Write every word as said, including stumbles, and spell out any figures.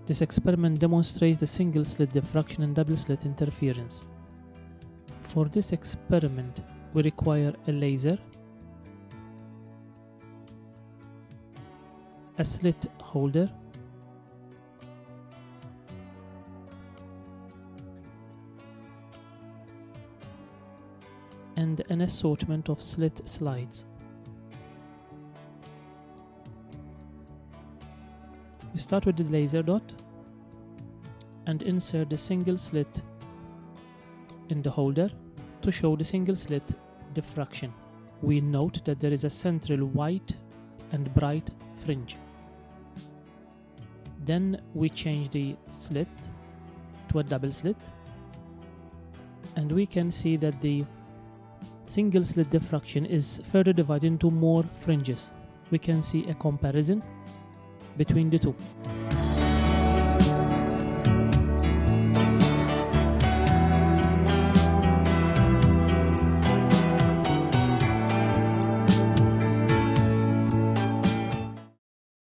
This experiment demonstrates the single slit diffraction and double slit interference. For this experiment, we require a laser, a slit holder, and an assortment of slit slides. We start with the laser dot and insert the single slit in the holder to show the single slit diffraction. We note that there is a central white and bright fringe. Then we change the slit to a double slit, and we can see that the single slit diffraction is further divided into more fringes. We can see a comparison between the two.